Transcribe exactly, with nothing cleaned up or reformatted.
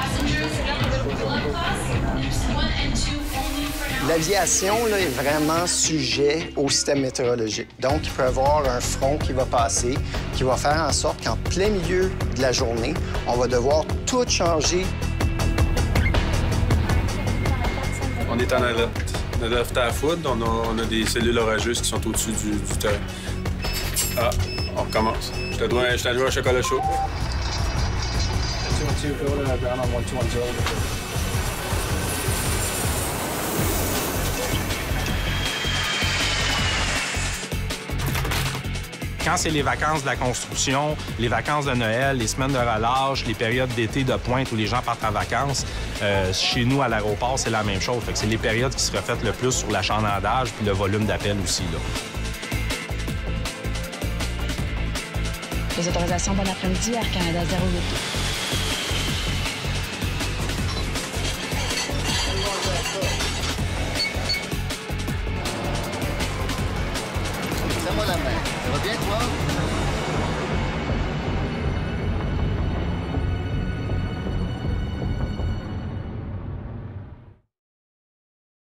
L'aviation là, est vraiment sujet au système météorologique. Donc, il peut y avoir un front qui va passer, qui va faire en sorte qu'en plein milieu de la journée, on va devoir tout changer. On est en alerte. On a l'alerte à la foudre, on a, on a des cellules orageuses qui sont au-dessus du, du terrain. Ah, on recommence. Je te dois, je te dois un chocolat chaud. Quand c'est les vacances de la construction, les vacances de Noël, les semaines de relâche, les périodes d'été de pointe où les gens partent en vacances, euh, chez nous, à l'aéroport, c'est la même chose. Fait que c'est les périodes qui se reflètent le plus sur l'achalandage puis le volume d'appels aussi, là. Les autorisations, bon après-midi, Air Canada zéro huit.